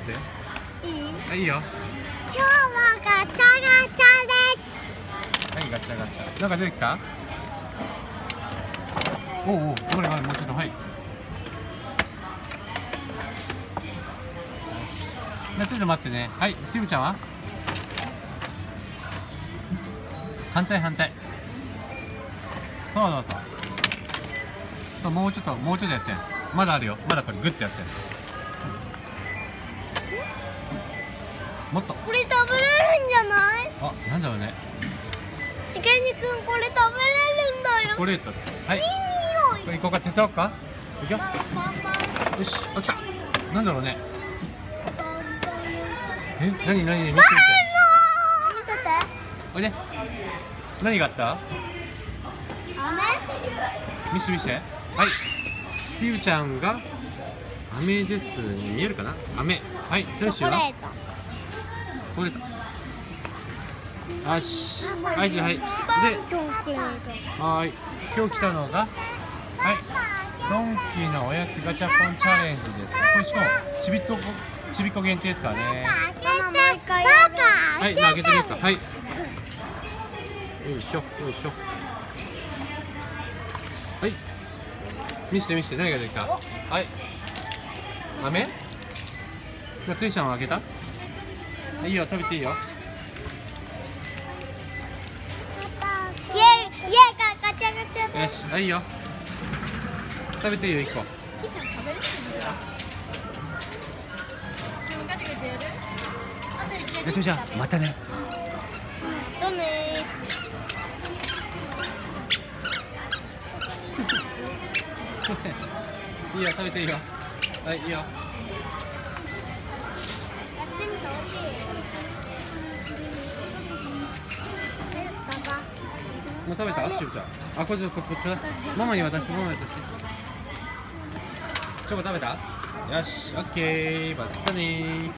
て。 いい？ あ、いいよ。 今日はガチャガチャです。 はい、ガチャガチャ。なんか出てきた？おうおう、これもうちょっと、はい。ちょっと待ってね。はい、しぶちゃんは？反対反対。そうそうそう。そう、もうちょっとやって。まだあるよ。まだこれグッてやって。もっと。 これ食べれるんじゃない？ あ、なんだろうね。 池にくんこれ食べれるんだよ。 チョコレート。はい。 いい匂い。 これ行こうか、手伝おうか。いくよ。よし、あ、来た。なんだろうね。え、なになに、見せてみて。 見せて。 おいで。何があった？ 飴？ 見せて見せて。はい。ひゆちゃんが飴ですね。見えるかな？飴。はい。トレシーは？チョコレート。よし。はい、じゃあはい。で、はい。今日来たのが、はい。ドンキのおやつガチャポンチャレンジです。これしかもちびっこ限定ですからね。 ママもう一回やる。 はい、じゃあ開けてみようか。はい。よいしょ、よいしょ。はい。見せて見せて、何が出てきた？はい。飴？じゃあ、テンションを開けた？はい、いいよ、食べていいよ。 家がガチャガチャで。 よし、はい、いいよ。食べていいよ、1個。よし、じゃあ、またね。 どねいいよ、食べていいよ。はい、いいよ。 やってみてほしい。 もう食べた？しぶちゃん。あ、こっちだ。ママに渡して、ママに渡して。チョコ食べた？よし、オッケー。またねー。